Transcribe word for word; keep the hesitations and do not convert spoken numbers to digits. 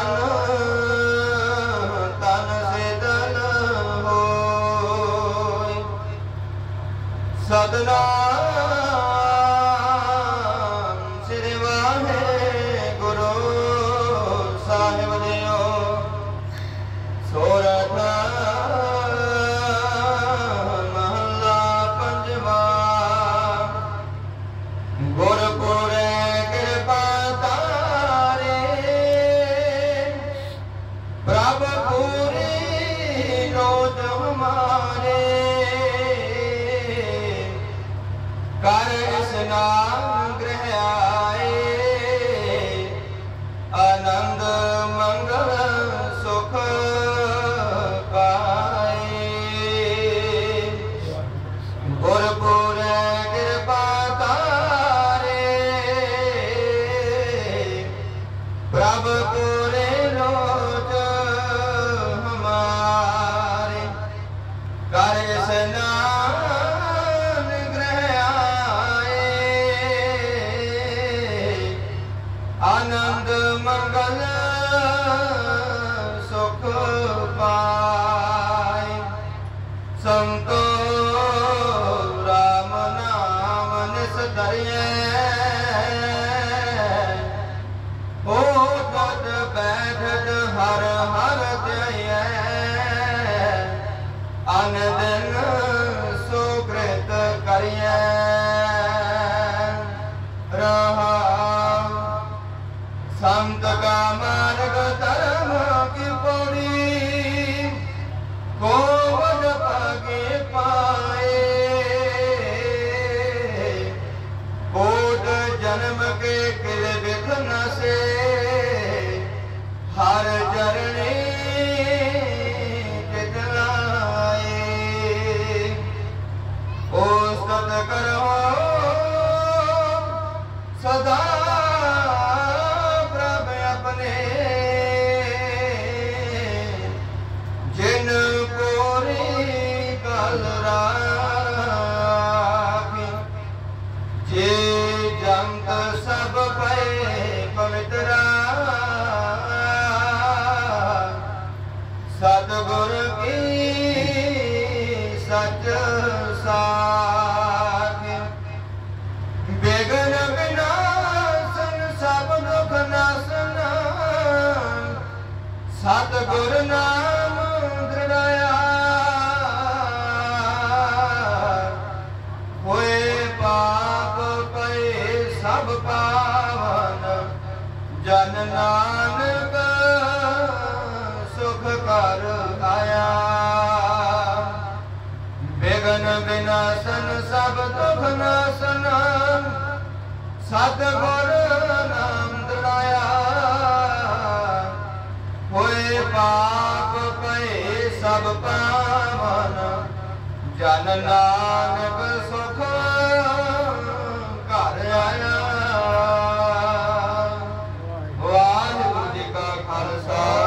मन तन शीतल होय। सतनाम श्री वाहेगुरु साहिब दियो। सोरठ महला पंजवा। गुरपुरे कृपा तारे प्रभ पूरी रोज हमारे। कर स्नान गृह आए आनंद मंगल सुख पाए। गुरपुर कृपा तारे प्रभ पूरे रोज हमारे। कर स्नान गृह आए आनंद मंगल सुख पाए। संतो राम नाम निस्तरिए हो तत बैठत हर हर ध्यय। अन दिन सुकृत करिए रहा। संत का मार्ग धर्म की पौड़ी को वड पागे पाए। कोट जन्म के किल विघ्न से हर चरणी चितलाए। ओ सत करो सदा प्रभ अपने। जिन पूरी कल राखी जे जंत सब भय पवित्रा। सतगुर की सच साखी। बेगन विनाशन सब दुख नाशन। सतगुर नाम दृढ़या होए पाप पे सब पावन। जन नानक सुख कर आया। बेगन विनाशन सब दुख नाशन। सतगुर नाम दृढ़या होए पाप पे सब पावन। जन नानक सुख कर आया। वाहिगुरु जी का खालसा